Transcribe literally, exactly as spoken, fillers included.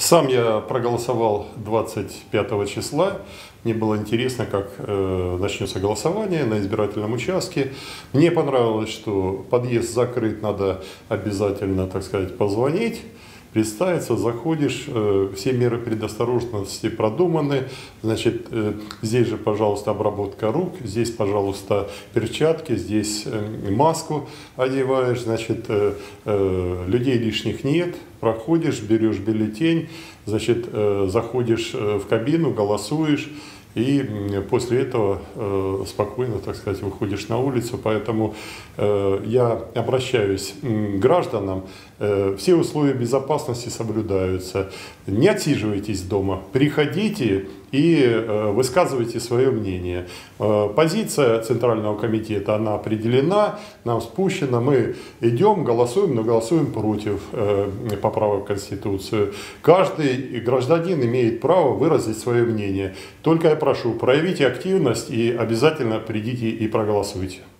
Сам я проголосовал двадцать пятого числа. Мне было интересно, как э, начнется голосование на избирательном участке. Мне понравилось, что подъезд закрыт, надо обязательно, так сказать, позвонить, представиться, заходишь, э, все меры предосторожности продуманы. Значит, э, здесь же, пожалуйста, обработка рук, здесь, пожалуйста, перчатки, здесь э, маску одеваешь, значит, э, э, людей лишних нет. Проходишь, берешь бюллетень, значит, э, заходишь в кабину, голосуешь. И после этого э, спокойно, так сказать, выходишь на улицу. Поэтому э, я обращаюсь к гражданам. Э, все условия безопасности соблюдаются. Не отсиживайтесь дома. Приходите и э, высказывайте свое мнение. Э, позиция Центрального комитета, она определена, нам спущена. Мы идем, голосуем, но голосуем против э, поправок в Конституцию. Каждый гражданин имеет право выразить свое мнение. Только я прошу, проявите активность и обязательно придите и проголосуйте.